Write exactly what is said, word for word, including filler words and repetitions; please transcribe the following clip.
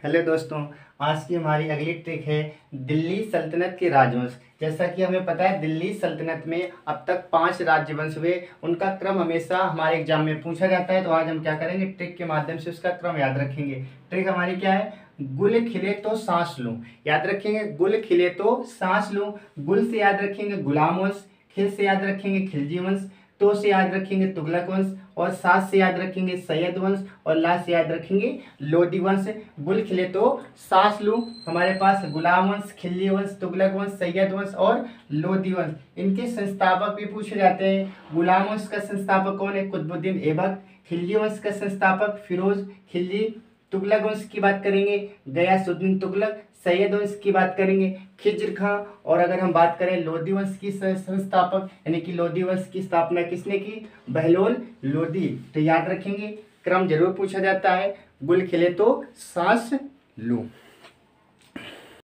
Hello दोस्तों। आज की हमारी अगली ट्रिक है दिल्ली सल्तनत के राजवंश। जैसा कि हमें पता है दिल्ली सल्तनत में अब तक पांच राजवंश हुए, उनका क्रम हमेशा हमारे एग्जाम में पूछा जाता है। तो आज हम क्या करेंगे, ट्रिक के माध्यम से उसका क्रम याद रखेंगे। ट्रिक हमारी क्या है, गुल खिले तो सांस लूं। याद रखेंगे गुल खिले तो सांस लूं। गुल से याद रखेंगे गुलाम वंश, खिल से याद रखेंगे खिलजी वंश, तो से याद रखेंगे तुगलक वंश, और सात से याद रखेंगे सैयद वंश, और लास्ट से याद रखेंगे लोधी वंश। गुल खिले तो सांस लूं, हमारे पास गुलाम वंश, खिलजी वंश, तुगलक वंश, सैयद वंश और लोधी वंश। इनके संस्थापक भी पूछे जाते हैं। गुलाम वंश का संस्थापक कौन है, कुतुबुद्दीन ऐबक। खिलजी वंश का संस्थापक फिरोज खिलजी। तुगलक वंश की बात करेंगे गयासुद्दीन तुगलक। सैयद वंश की बात करेंगे खिज्र खां। और अगर हम बात करें लोधी वंश की संस्थापक यानी कि लोधी वंश की स्थापना किसने की, बहलोल लोधी। तो याद रखेंगे, क्रम जरूर पूछा जाता है। गुल खिले तो सांस लूं।